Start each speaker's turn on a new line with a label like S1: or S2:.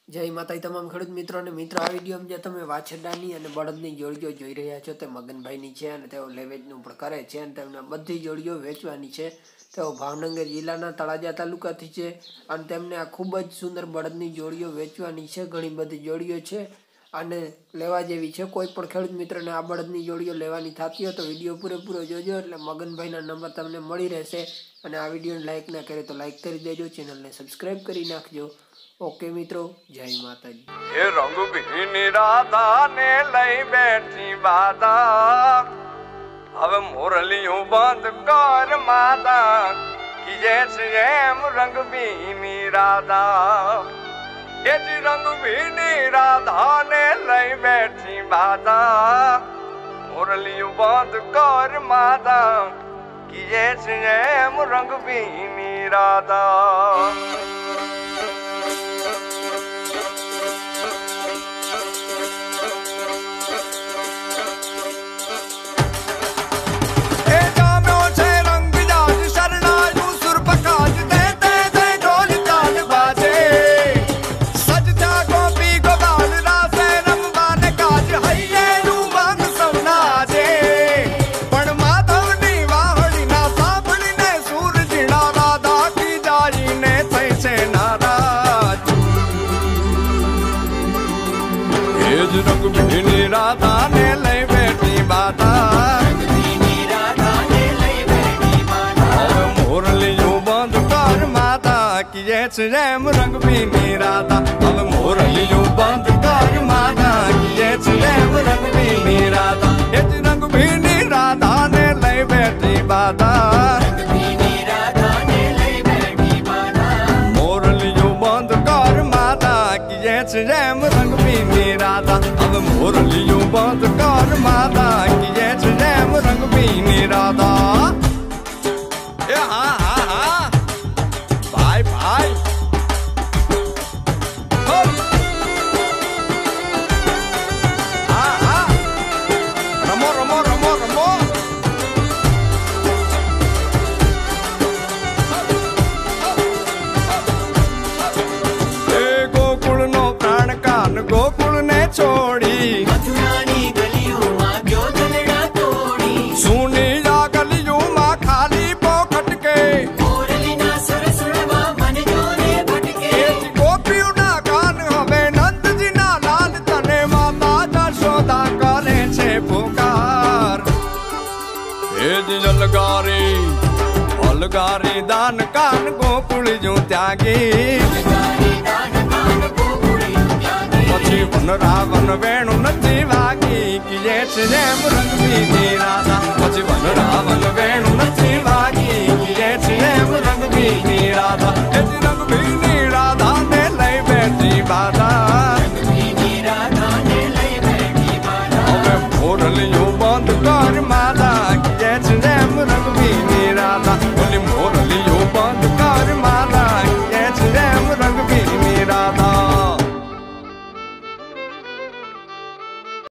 S1: जय माताजी तमाम खेडूत मित्रों ने मित्रों आ विडियो में जे तमे वाछरडानी अने बळदनी जोड़ीओ जोई रह्या छो ते मगनभाईनी छे अने तेओ लेवेजनुं पण करे छे अने तेमने बधी जोड़ीओ वेचवानी छे। तेओ भावनगर जिल्लाना तळाजा तालुकाथी छे अने तेमने आ खूब ज सुंदर बळदनी जोड़ीओ वेचवानी छे। घणी बधी जोड़ीओ छे अने लेवा जेवी छे। कोई पण खेडूत मित्रने आ बळदनी जोड़ीओ लेवानी थाती हो तो विडियो पूरेपूरो जोजो એટલે मगनभाईना नंबर તમને મળી રહેશે। અને આ વિડિયોને લાઈક ના કરે તો લાઈક કરી દેજો, ચેનલને સબસ્ક્રાઇબ કરી નાખજો। ओके मित्रों, जय माताजी।
S2: ये रंग बिनी राधा ने लई बैठी बाधा, अब मुरलियों बंद कर माता कि जैसे रंग बिनी राधा। ये जी रंग बिनी राधा ने लई बैठी बाधा, मुरलियों बंद कर माता कि जैसे रंग बिनी राधा। रंग बिनी राधा ने लई बैठी बाधा, मुरलियों बंद कर माता कि जैसे रंग बिनी राधा। अब मुरलियों बंद कर माता कि जैसे रंग बिनी राधा। ये रंग बिनी राधा ने लई बैठी बाधा, मुरलियों बंद कर माता कि जैसे रंग बिनी राधा। अब मुरलियों बंद कर माता कि जैसे रंग बिनी राधा। हाँ हाँ हाँ भाई भाई हाँ हाँ रमो रमो रमो रमो। गोकुल नो प्राण कान गोकुल ने छोड़ी,
S3: मथुरानी गलियों मां क्यों दलड़ा तोड़ी।
S2: सुनी जा गलियों मां खाली पोखट के,
S3: मोरली ना सुर सुरवा मन जोने भटके।
S2: गोपियों ना कान हवे नंद जी ना लाल तने माता जशोदा करे छे पुकार। हे जी अलगारी अलगारी दान कान गोकुल जो त्यागी, પછી વન રાવણ વેણુ નથી વાગી કે જે છે રંગ બીની રાધા।